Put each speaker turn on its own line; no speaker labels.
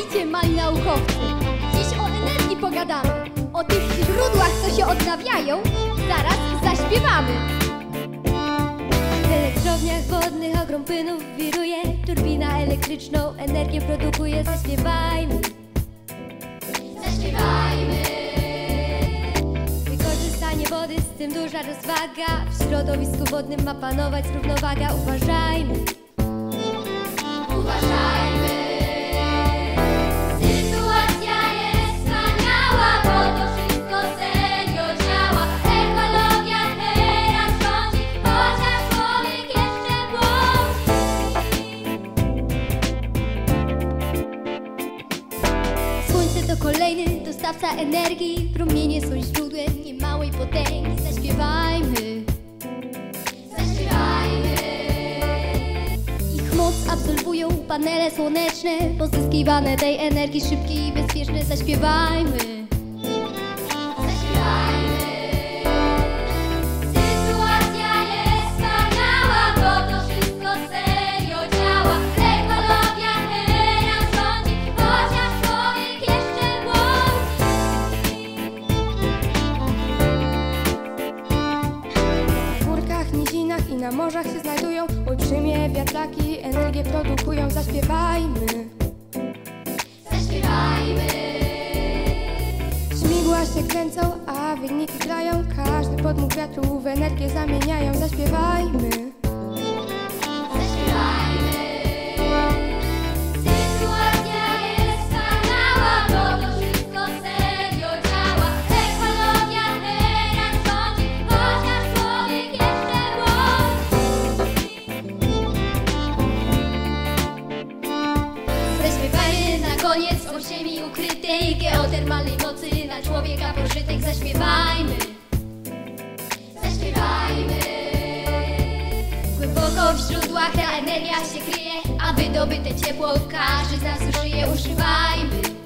Witajcie, mali naukowcy! Dziś o energii pogadamy. O tych źródłach, co się odnawiają, zaraz zaśpiewamy.
W elektrowniach wodnych ogrom płynów wiruje. Turbina elektryczną energię produkuje. Zaśpiewajmy,
Zaśpiewajmy.
wykorzystanie wody, z tym duża rozwaga. W środowisku wodnym ma panować równowaga. Uważajmy,
Uważajmy. Sytuacja jest wspaniała, bo to wszystko serio działa. Ekologia teraz rządzi, chociaż człowiek jeszcze błądzi.
Słońce to kolejny dostawca energii. Promienie są źródłem niemałej potęgi. Zaśpiewajmy,
Zaśpiewajmy.
ich moc absolwują panele słoneczne. Pozyskiwane tej energii szybkie i bezpieczne. Zaśpiewajmy,
Zaśpiewajmy. Sytuacja jest wspaniała, bo to wszystko serio działa. Ekologia teraz rządzi, chociaż człowiek jeszcze błądzi.
W górkach, nizinach i na morzach się znajdują olbrzymie wiatraki, energię produkują. Zaśpiewajmy,
Zaśpiewajmy.
śmigła się kręcą, a wyniki grają. Każdy podmuch wiatru w energię zamieniają. Zaśpiewajmy,
Zaśpiewajmy. Sytuacja jest wspaniała, bo to wszystko serio działa. Ekologia teraz rządzi, chociaż człowiek jeszcze błądzi.
zaśpiewajmy na koniec o ziemi ukrytej, geotermalnej mocy na człowieka pożytek. Zaśpiewajmy,
Zaśpiewajmy.
głęboko w źródłach ta energia się kryje, a wydobyte ciepło każdy z nas użyje. Używajmy,